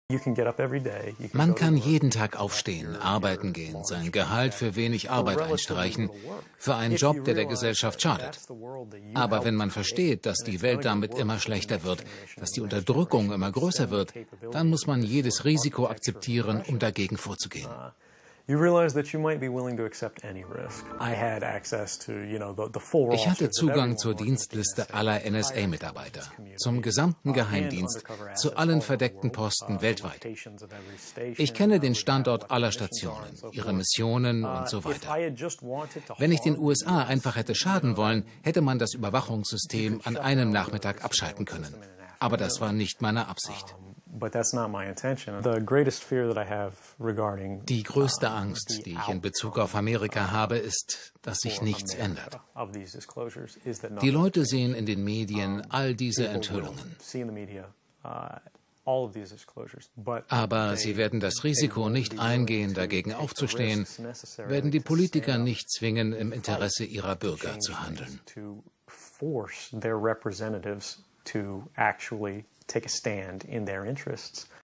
Man kann jeden Tag aufstehen, arbeiten gehen, sein Gehalt für wenig Arbeit einstreichen, für einen Job, der der Gesellschaft schadet. Aber wenn man versteht, dass die Welt damit immer schlechter wird, dass die Unterdrückung immer größer wird, dann muss man jedes Risiko akzeptieren, um dagegen vorzugehen. Ich hatte Zugang zur Dienstliste aller NSA-Mitarbeiter, zum gesamten Geheimdienst, zu allen verdeckten Posten weltweit. Ich kenne den Standort aller Stationen, ihre Missionen und so weiter. Wenn ich den USA einfach hätte schaden wollen, hätte man das Überwachungssystem an einem Nachmittag abschalten können. Aber das war nicht meine Absicht. Die größte Angst, die ich in Bezug auf Amerika habe, ist, dass sich nichts ändert. Die Leute sehen in den Medien all diese Enthüllungen. Aber sie werden das Risiko nicht eingehen, dagegen aufzustehen, werden die Politiker nicht zwingen, im Interesse ihrer Bürger zu handeln. Take a stand in their interests.